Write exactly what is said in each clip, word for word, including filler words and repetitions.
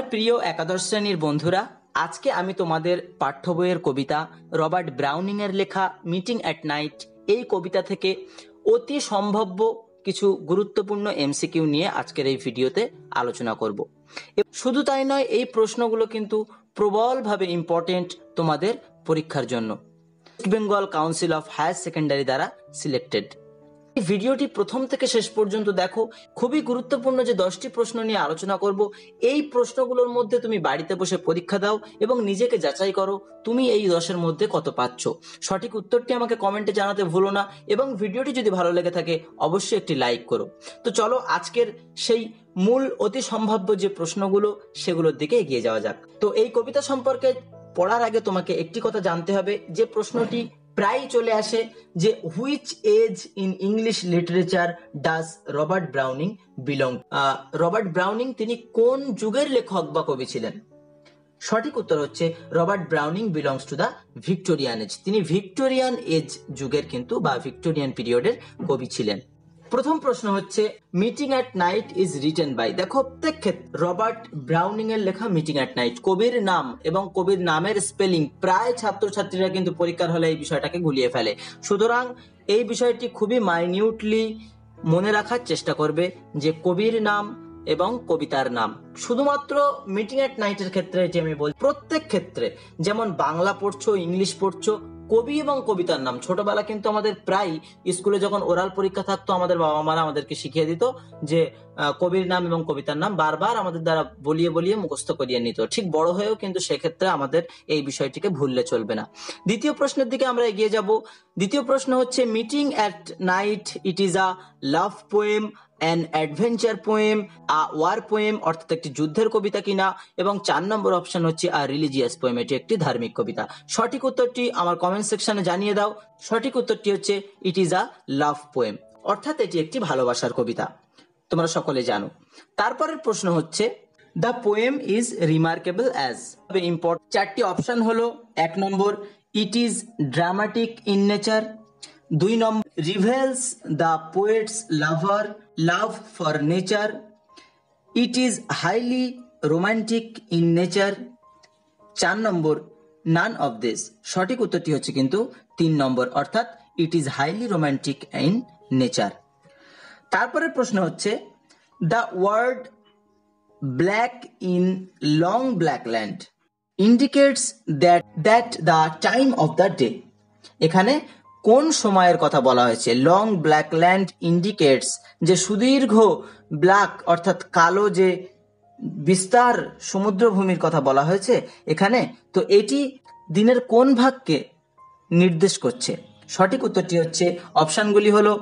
প্রিয় একাদশ শ্রেণীর বন্ধুরা, আজকে আমি তোমাদের পাঠ্য বইয়ের কবিতা রবার্ট ব্রাউনিং এর লেখা মিটিং অ্যাট নাইট এই কবিতা থেকে অতি সম্ভাব্য কিছু গুরুত্বপূর্ণ এমসিকিউ নিয়ে আজকের এই ভিডিওতে আলোচনা করব। শুধু তাই নয়, এই প্রশ্নগুলো কিন্তু প্রবলভাবে ইম্পর্টেন্ট তোমাদের পরীক্ষার জন্য। West Bengal council of higher secondary দ্বারা সিলেক্টেড। এই ভিডিওটি প্রথম থেকে শেষ পর্যন্ত দেখো। খুবই গুরুত্বপূর্ণ যে দশটি প্রশ্ন নিয়ে আলোচনা করব। এই প্রশ্নগুলোর মধ্যে তুমি বাড়িতে বসে পরীক্ষা দাও এবং নিজেকে যাচাই করো তুমি এই দশের মধ্যে কত পাচ্ছ। সঠিক উত্তরটি আমাকে কমেন্টে জানাতে ভুলো না এবং ভিডিওটি যদি ভালো লেগে থাকে অবশ্যই একটি লাইক করো। তো চলো আজকের সেই মূল অতি সম্ভাব্য যে প্রশ্নগুলো সেগুলোর দিকে এগিয়ে যাওয়া যাক। তো এই কবিতা সম্পর্কে পড়ার আগে তোমাকে একটি কথা জানতে হবে যে প্রশ্নটি প্রায় চলে আসে যে which age in English literature does Robert Browning belong. Robert Browning তিনি কোন যুগের লেখক বা কবি ছিলেন? সঠিক উত্তর হচ্ছে Robert Browning belongs to the Victorian age. তিনি ভিক্টোরিয়ান এজ যুগের কিন্তু বা ভিক্টোরিয়ান পিরিয়ডের কবি ছিলেন। প্রথম প্রশ্ন হচ্ছে meeting at night is written by. দেখো প্রত্যেক ক্ষেত্রে রবার্ট ব্রাউনিং এর লেখা মিটিং অ্যাট নাইট, কবির নাম এবং কবির নামের স্পেলিং প্রায় ছাত্রছাত্রীরা কিন্তু পরীক্ষার হলে এই বিষয়টাকে গুলিয়ে ফেলে। সুতরাং এই বিষয়টি খুবই মাইনিউটলি মনে রাখার চেষ্টা করবে যে কবির নাম এবং কবিতার নাম। শুধুমাত্র মিটিং অ্যাট নাইটের ক্ষেত্রে এটি আমি বলছি, প্রত্যেক ক্ষেত্রে যেমন বাংলা পড়ছো, ইংলিশ পড়ছো, কবি এবং কবিতার নাম ছোটবেলা কিন্তু আমাদের প্রায় স্কুলে যখন ওরাল পরীক্ষা থাকতো আমাদের বাবা মারা আমাদেরকে শিখিয়ে দিত যে কবির নাম এবং কবিতার নাম বারবার আমাদের দ্বারা বলিয়ে বলিয়ে মুখস্থ করিয়ে নিত। ঠিক বড় হয়েও কিন্তু সেক্ষেত্রে আমাদের এই বিষয়টিকে ভুললে চলবে না। দ্বিতীয় প্রশ্নের দিকে আমরা এগিয়ে যাব। দ্বিতীয় প্রশ্ন হচ্ছে meeting at night it is a love poem, an adventure poem, a war poem অর্থাৎ একটি যুদ্ধের কবিতা কিনা, এবং চার নম্বর অপশন হচ্ছে আ রিলিজিয়াস পোয়েম, এটি একটি ধার্মিক কবিতা। সঠিক উত্তরটি আমার কমেন্ট সেকশনে জানিয়ে দাও। সঠিক উত্তরটি হচ্ছে ইট ইজ আ লাভ পোয়েম, অর্থাৎ এটি একটি ভালোবাসার কবিতা, তোমরা সকলে জানো। তারপরের প্রশ্ন হচ্ছে the poem is remarkable as. Important চারটি অপশন হলো, এক নম্বর it is dramatic in nature, দুই নম্বর reveals the poet's lover love for nature, it is highly romantic in nature, চার নম্বর নান অফ দিস। সঠিক উত্তরটি হচ্ছে কিন্তু তিন নম্বর, অর্থাৎ it is highly romantic in nature. তারপরের প্রশ্ন হচ্ছে the word black in long black land indicates that that the time of the day. এখানে কোন সময়ের কথা বলা হয়েছে? লং ব্ল্যাক ল্যান্ড ইন্ডিকেটস যে সুদীর্ঘ ব্ল্যাক অর্থাৎ কালো যে বিস্তার সমুদ্রভূমির কথা বলা হয়েছে এখানে, তো এটি দিনের কোন ভাগকে নির্দেশ করছে? সঠিক উত্তরটি হচ্ছে অপশনগুলি হলো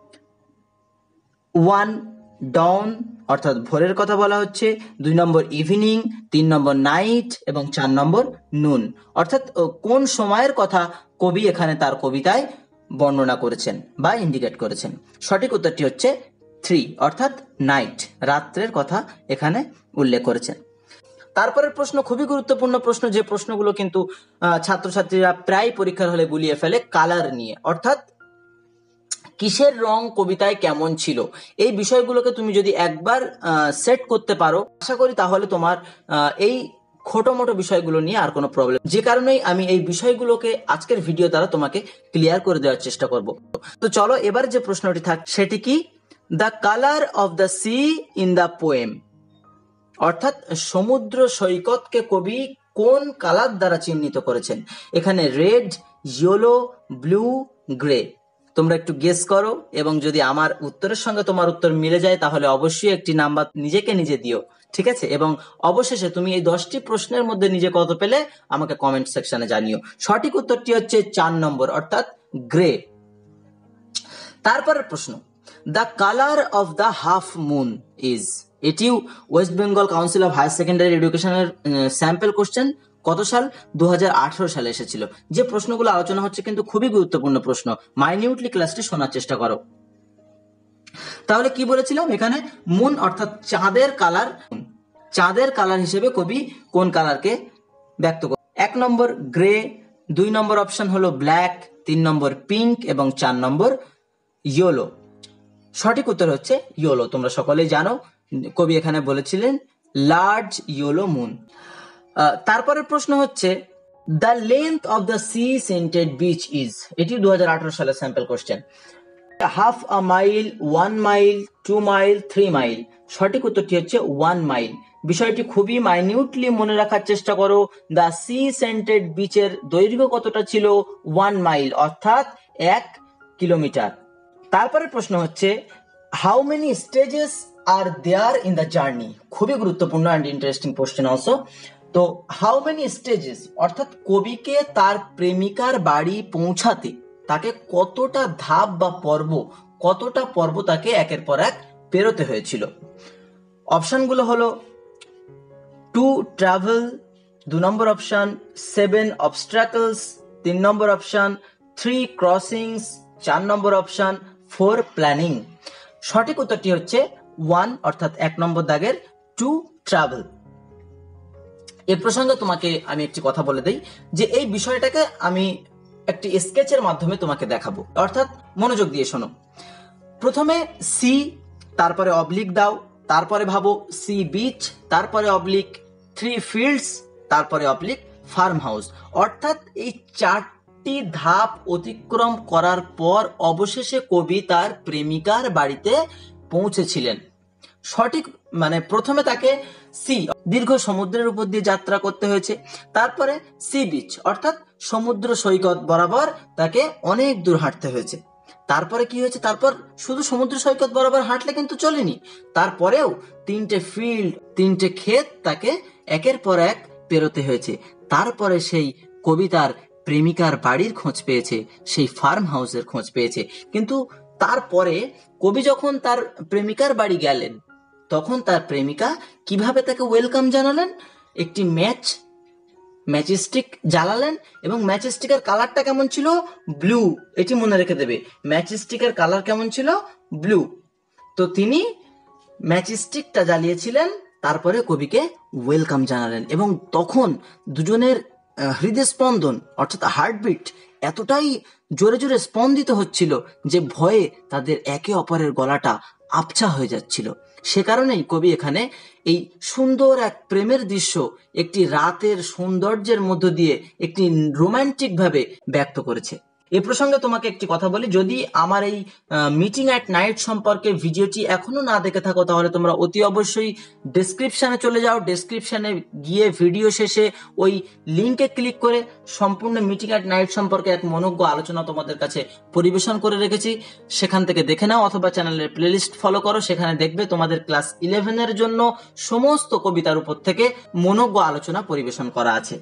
ওয়ান ডাউন অর্থাৎ ভোরের কথা বলা হচ্ছে, দুই নম্বর ইভিনিং, তিন নম্বর নাইট এবং চার নম্বর নুন। অর্থাৎ কোন সময়ের কথা কবি এখানে তার কবিতায় বর্ণনা করেছেন বা ইন্ডিকেট করেছেন। সঠিক উত্তরটি হচ্ছে থ্রি অর্থাৎ নাইট, রাত্রের কথা এখানে উল্লেখ করেছেন। তারপরের প্রশ্ন খুবই গুরুত্বপূর্ণ প্রশ্ন, যে প্রশ্নগুলো কিন্তু ছাত্রছাত্রীরা প্রায় পরীক্ষার হলে গুলিয়ে ফেলে, কালার নিয়ে, অর্থাৎ কিসের রং কবিতায় কেমন ছিল। এই বিষয়গুলোকে তুমি যদি একবার সেট করতে পারো আশা করি তাহলে তোমার এই ছোট মোটো বিষয়গুলো নিয়ে আর কোনো প্রবলেম, যে কারণেই আমি এই বিষয়গুলোকে আজকের ভিডিও দ্বারা তোমাকে ক্লিয়ার করে দেওয়ার চেষ্টা করব। তো চলো এবার যে প্রশ্নটি থাক সেটি কি? The colour of the sea in the poem, অর্থাৎ সমুদ্র সৈকতকে কবি কোন কালার দ্বারা চিহ্নিত করেছেন? এখানে রেড, ইয়েলো, ব্লু, গ্রে। তোমরা একটু গেস করো এবং যদি আমার উত্তরের সঙ্গে তোমার উত্তর মিলে যায় তাহলে অবশ্যই একটি নাম্বার নিজেকে নিজে দিও, ঠিক আছে? এবং অবশেষে তুমি এই দশটি প্রশ্নের মধ্যে নিজে কত পেলে আমাকে কমেন্ট সেকশনে জানিও। সঠিক উত্তরটি হচ্ছে চার নম্বর অর্থাৎ গ্রে। তারপরের প্রশ্ন the colour of the half moon is, এটিও West Bengal council of higher secondary এডুকেশনের স্যাম্পল কোশ্চেন। কত সাল? দু হাজার আঠারো সালে এসেছিল। যে প্রশ্নগুলো আলোচনা হচ্ছে কিন্তু খুবই গুরুত্বপূর্ণ প্রশ্ন, মাইনিউটলি ক্লাসটি শোনার চেষ্টা করো। তাহলে কি বলেছিলাম? এখানে মুন অর্থাৎ চাঁদের কালার, চাঁদের কালার হিসেবে কবি কোন কালারকে ব্যক্ত করে? এক নম্বর গ্রে, দুই নম্বর অপশন হলো ব্ল্যাক, তিন নম্বর পিঙ্ক এবং চার নম্বর ইয়েলো। সঠিক উত্তর হচ্ছে ইয়েলো। তোমরা সকলেই জানো কবি এখানে বলেছিলেন লার্জ ইয়েলো মুন। তারপরের প্রশ্ন হচ্ছে the length of the sea scented beach is, এটি দু হাজার আঠারো সালের sample question. Half a mile, one mile, two mile, three mile. সঠিক উত্তরটি হচ্ছে ওয়ান মাইল। বিষয়টি খুবই মাইনিউটলি মনে রাখার চেষ্টা করো। দ্য সি সেন্টেড বিচের দৈর্ঘ্য কতটা ছিল? ওয়ান মাইল, অর্থাৎ এক কিলোমিটার। তারপরে প্রশ্ন হচ্ছে how many stages are there in the journey. খুবই গুরুত্বপূর্ণ অ্যান্ড ইন্টারেস্টিং কোশ্চেন অলসো। তো হাউ মেনি স্টেজেস অর্থাৎ কবিকে তার প্রেমিকার বাড়ি পৌঁছাতে তাকে কতটা ধাপ বা পর্ব, কতটা পর্ব তাকে একের পর এক পেরোতে হয়েছিল। অপশনগুলো হলো টু ট্রাভেল, দু নম্বর অপশন, সেভেন অবস্ট্রাকলস, তিন নম্বর অপশন, থ্রি ক্রসিংস, চার নম্বর অপশন, ফোর প্ল্যানিং। সঠিক উত্তরটি হচ্ছে ওয়ান, অর্থাৎ এক নম্বর দাগের টু ট্রাভেল। এ প্রসঙ্গে তোমাকে আমি একটি কথা বলে দেই যে এই বিষয়টাকে আমি একটি স্কেচের মাধ্যমে তোমাকে দেখাবো, অর্থাৎ মনোযোগ দিয়ে শোনো। প্রথমে সি, তারপরে অবলিক দাও, তারপরে ভাবো সি বিচ, তারপরে অবলিক থ্রি ফিল্ডস, তারপরে অবলিক ফার্ম হাউস। অর্থাৎ এই চারটি ধাপ অতিক্রম করার পর অবশেষে কবি তার প্রেমিকার বাড়িতে পৌঁছেছিলেন। সঠিক মানে প্রথমে তাকে সি দীর্ঘ সমুদ্রের উপর দিয়ে যাত্রা করতে হয়েছে, তারপরে সি বিচ অর্থাৎ সমুদ্র সৈকত বরাবর তাকে অনেক দূর হাঁটতে হয়েছে। তারপরে কি হয়েছে, তারপর শুধু সমুদ্র সৈকত বরাবর হাঁটলে কিন্তু চলেনি, তারপরেও তিনটে ফিল্ড, তিনটে ক্ষেত তাকে একের পর এক পেরোতে হয়েছে। তারপরে সেই কবি তার প্রেমিকার বাড়ির খোঁজ পেয়েছে, সেই ফার্ম হাউসের খোঁজ পেয়েছে। কিন্তু তারপরে কবি যখন তার প্রেমিকার বাড়ি গেলেন তখন তার প্রেমিকা কিভাবে তাকে ওয়েলকাম জানালেন? একটি ম্যাচ ম্যাচস্টিক জ্বালালেন এবং ম্যাচস্টিকের কালারটা কেমন ছিল? ব্লু। এটি মনে রেখে দেবে, ম্যাচস্টিকের কালার কেমন ছিল? ব্লু। তো তিনি ম্যাচস্টিকটা জ্বালিয়েছিলেন, তারপরে কবিকে ওয়েলকাম জানালেন এবং তখন দুজনের হৃদয় স্পন্দন অর্থাৎ হার্টবিট এতটাই জোরে জোরে স্পন্দিত হচ্ছিল যে ভয়ে তাদের একে অপরের গলাটা আবছা হয়ে যাচ্ছিল। সে কারণেই কবি এখানে এই সুন্দর এক প্রেমের দৃশ্য একটি রাতের সৌন্দর্যের মধ্য দিয়ে একটি রোমান্টিক ভাবে ব্যক্ত করেছে। এ প্রসঙ্গে তোমাকে একটি কথা বলি, যদি আমার এই মিটিং অ্যাট নাইট সম্পর্কে ভিডিওটি এখনো না দেখে থাকো তাহলে তোমরা অতি অবশ্যই ডেসক্রিপশনে চলে যাও। ডেসক্রিপশনে গিয়ে ভিডিও শেষে ওই লিঙ্কে ক্লিক করে সম্পূর্ণ মিটিং অ্যাট নাইট সম্পর্কে এক মনোজ্ঞ আলোচনা তোমাদের কাছে পরিবেশন করে রেখেছি, সেখান থেকে দেখে নাও অথবা চ্যানেলের প্লেলিস্ট ফলো করো, সেখানে দেখবে তোমাদের ক্লাস ইলেভেনের জন্য সমস্ত কবিতার উপর থেকে মনোজ্ঞ আলোচনা পরিবেশন করা আছে।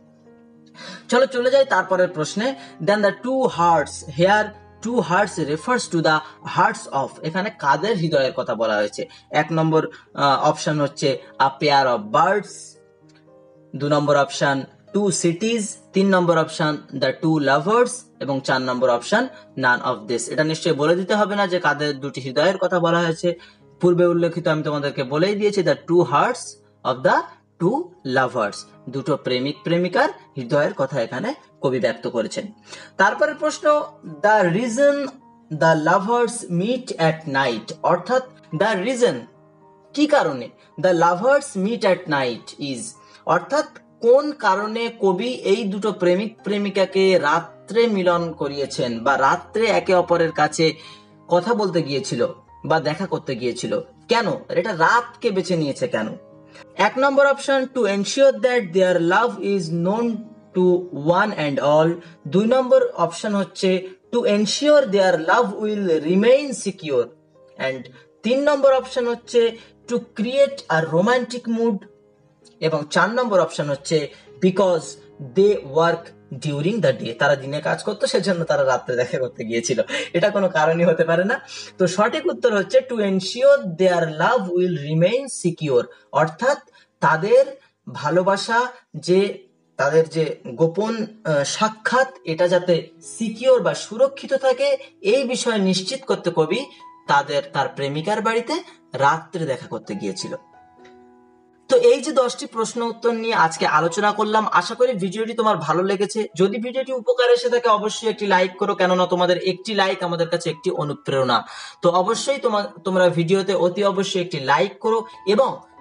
চলো চলে যাই তারপরের প্রশ্নে। Then the two hearts here, two hearts refers to the hearts of. এখানে কাদের হৃদয়ের কথা বলা হয়েছে? এক নম্বর অপশন হচ্ছে আ পেয়ার অফ বার্ডস, দু নম্বর অপশন টু সিটিজ, তিন নম্বর অপশন দ্য টু লাভার্স এবং চার নম্বর অপশন নান অফ দিস। এটা নিশ্চয়ই বলে দিতে হবে না যে কাদের দুটি হৃদয়ের কথা বলা হয়েছে, পূর্বে উল্লেখিত আমি তোমাদেরকে বলেই দিয়েছি the two hearts of the two lovers, দুটো প্রেমিক প্রেমিকার হৃদয়ের কথা এখানে কবি ব্যক্ত করেছেন। তারপরে প্রশ্ন the reason the lovers meet at night, অর্থাৎ দ্য রিজন কি কারণে the lovers meet at night is, অর্থাৎ কোন কারণে কবি এই দুটো প্রেমিক প্রেমিকাকে রাত্রে মিলন করিয়েছেন বা রাত্রে একে অপরের কাছে কথা বলতে গিয়েছিল বা দেখা করতে গিয়েছিল, কেন এটা রাতকে বেছে নিয়েছে কেন? এক নম্বর option to ensure that their love is known to one and all, দুই নম্বর অপশন হচ্ছে to ensure their love will remain secure, and তিন নম্বর অপশন হচ্ছে to create a romantic mood, এবং চার নম্বর অপশন হচ্ছে because they work during the day, তারা দিনে কাজ করতো সেজন্য তারা রাত্রে দেখা করতে গিয়েছিল। এটা কোনো কারণই হতে পারে না। তো সঠিক উত্তর হচ্ছে to ensure their love will remain secure, অর্থাৎ তাদের ভালোবাসা যে তাদের যে গোপন সাক্ষাৎ এটা যাতে সিকিউর বা সুরক্ষিত থাকে এই বিষয়ে নিশ্চিত করতে কবি তাদের তার প্রেমিকার বাড়িতে রাত্রে দেখা করতে গিয়েছিল। তো এই যে দশটি প্রশ্ন উত্তর নিয়ে আজকে আলোচনা করলাম, আশা করি ভিডিওটি তোমার ভালো লেগেছে। যদি ভিডিওটি উপকার এসে থাকে অবশ্যই একটি লাইক করো, কেননা তোমাদের একটি লাইক আমাদের কাছে একটি অনুপ্রেরণা। তো অবশ্যই তোমার তোমরা ভিডিওতে অতি অবশ্যই একটি লাইক করো এবং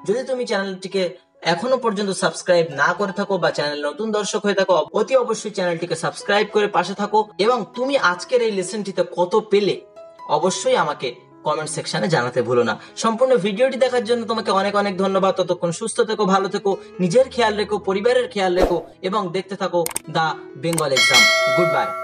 যদি তুমি চ্যানেলটিকে এখনো পর্যন্ত সাবস্ক্রাইব না করে থাকো বা চ্যানেল নতুন দর্শক হয়ে থাকো, অতি অবশ্যই চ্যানেলটিকে সাবস্ক্রাইব করে পাশে থাকো। এবং তুমি আজকের এই লেসনটিতে কত পেলে অবশ্যই আমাকে কমেন্ট সেকশনে জানাতে ভুলো না। সম্পূর্ণ ভিডিওটি দেখার জন্য তোমাকে অনেক অনেক ধন্যবাদ। ততক্ষণ সুস্থ থেকো, ভালো থেকো, নিজের খেয়াল রেখো, পরিবারের খেয়াল রেখো এবং দেখতে থাকো the Bengal exam. Good by.